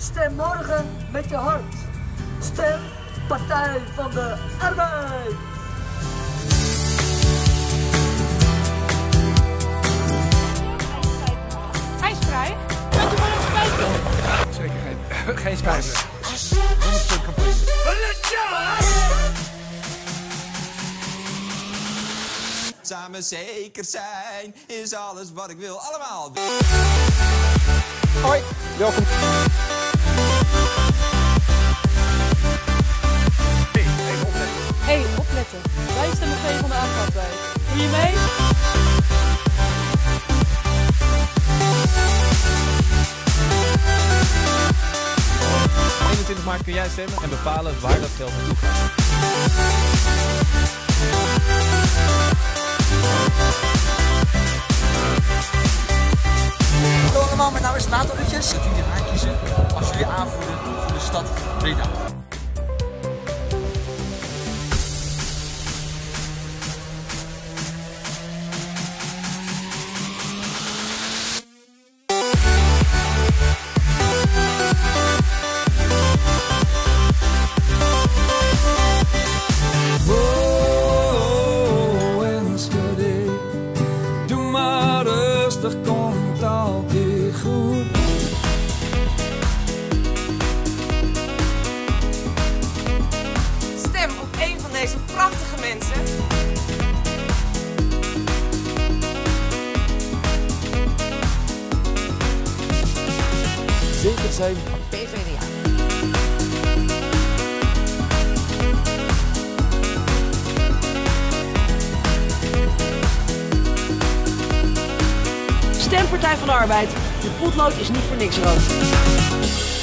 Stem morgen met je hart. Stem Partij van de Arbeid. Hij is vrij. Kunt u maar even kijken? Zeker geen spijt. 100% campagne. Samen zeker zijn is alles wat ik wil. Allemaal. Hoi, welkom. Hey, opletten. Wij stemmen V van de Aanvaardwijk. Doe je mee? 21 maart kun jij stemmen en bepalen waar dat geld naartoe gaat. Hallo allemaal, mijn naam is Nathan Utjes. Dat jullie gaan kiezen als jullie aanvoerder voor de stad Breda. Komt altijd goed. Stem op een van deze prachtige mensen. Zeker zijn. PvdA. Stem Partij van de Arbeid. Je potlood is niet voor niks rood.